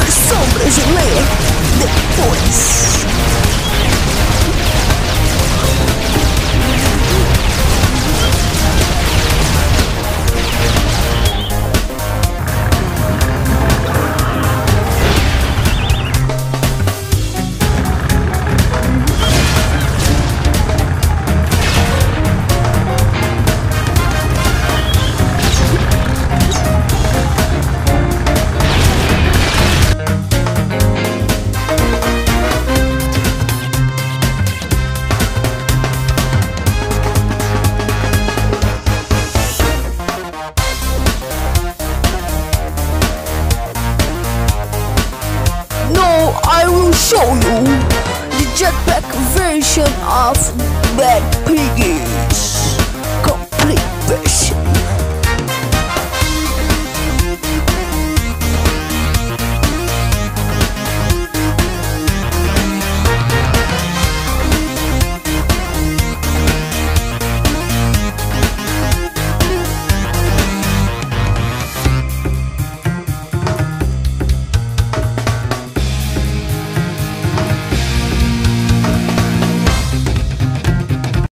versão brasileira depois. I will show you the jetpack version of Bad Piggies. Complete version.